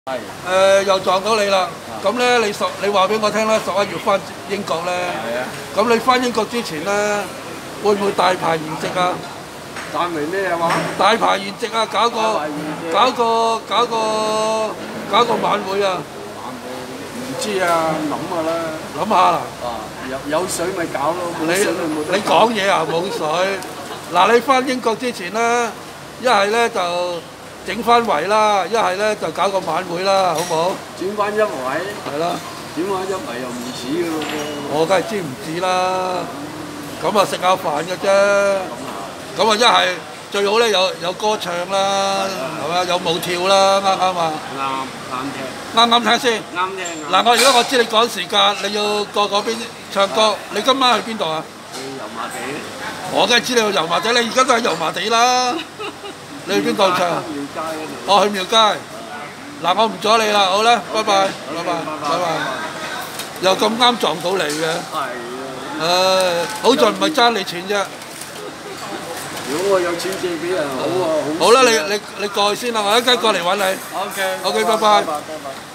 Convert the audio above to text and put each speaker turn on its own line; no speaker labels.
係
又撞到你啦。咁咧，你話俾我聽啦，11月翻英國咧。
係啊。
咁你翻英國之前咧，會唔會大排筵席啊？
大圍咩啊嘛？
大排筵席啊，搞個晚會啊！
唔知啊，諗下啦。
諗下啦。
啊，有水咪搞咯，冇水咪冇得搞。
你講嘢啊，冇水。嗱，你翻英國之前咧，一係咧就整翻圍啦，一係咧就搞個晚會啦，好唔好？
轉翻一圍。
係啦。
轉翻一圍又唔似嘅咯喎。
我梗係知唔知啦。咁啊食下飯嘅啫。咁啊一係最好咧有歌唱啦，係嘛？有舞跳啦，啱啱啊？啱聽。啱聽先。
啱聽啊。
嗱，如果我知你趕時間，你要過嗰邊唱歌，你今晚去邊度啊？
去油麻地。
我梗係知你去油麻地，你而家都喺油麻地啦。你去邊度唱？
廟街嗰度。
哦，去廟街。嗱，我唔阻你啦，好啦，拜拜，拜拜，拜拜。又咁啱撞到你嘅。
係啊。
好在唔係爭你錢啫。
如果我有錢借俾人，好啊，
好啦，你過去先啦，我一陣過嚟揾你。
OK，
OK，拜拜。
拜拜。